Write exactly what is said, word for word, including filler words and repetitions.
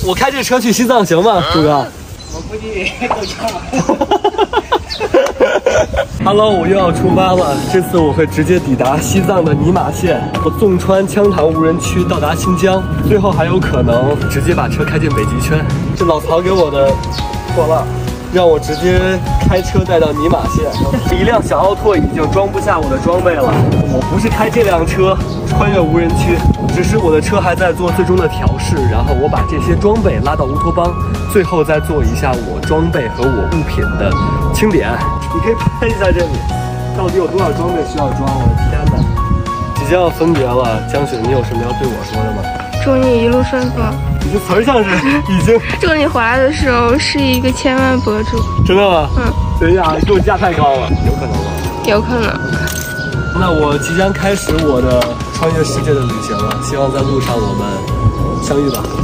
我开这车去西藏行吗，朱哥？ 我估计够呛了。 Hello， 我又要出发了。这次我会直接抵达西藏的尼玛县，我纵穿羌塘无人区到达新疆，最后还有可能直接把车开进北极圈。这老曹给我的破烂，让我直接开车带到尼玛县。一辆小奥拓已经装不下我的装备了。我不是开这辆车穿越无人区，只是我的车还在做最终的调试，然后我把这些装备拉到乌托邦，最后再做一下我装备和我物品的清点。你可以拍一下这里，到底有多少装备需要装？我的天哪！即将要分别了，江雪，你有什么要对我说的吗？ 祝你一路顺风。 你这词儿像是已经…… 祝你回来的时候是一个千万博主。 真的吗？ 嗯。 等一下，你给我架太高了，有可能吗？ 有可能。 那我即将开始我的穿越世界的旅行了，希望在路上我们相遇吧。